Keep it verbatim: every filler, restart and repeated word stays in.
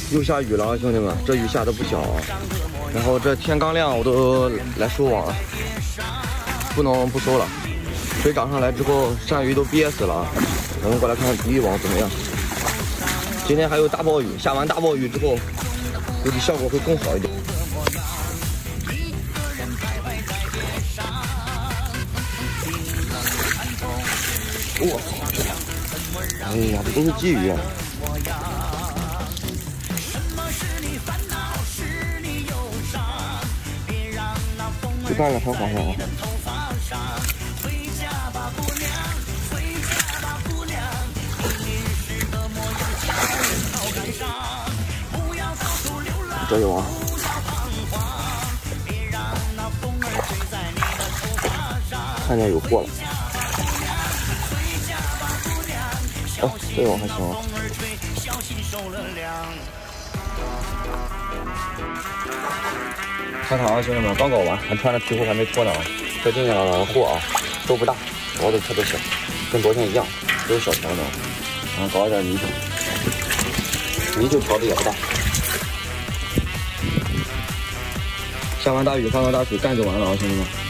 又下雨了啊，兄弟们，这雨下的不小啊。然后这天刚亮，我都来收网了，不能不收了。水涨上来之后，鳝鱼都憋死了啊。我们过来看看第一网怎么样。今天还有大暴雨，下完大暴雨之后，估计效果会更好一点。我操！哎呀，这都是鲫鱼啊！就干了，很好很好。这有啊！看见有货了。哦，这网还行啊。看看啊，兄弟们，刚搞完，还穿着皮裤还没脱呢啊。这今天的货啊，都不大，毛都特别小，跟昨天一样，都是小条的。然后搞一点泥鳅，泥鳅条的也不大。下完大雨，发完大水，干就完了啊，兄弟们。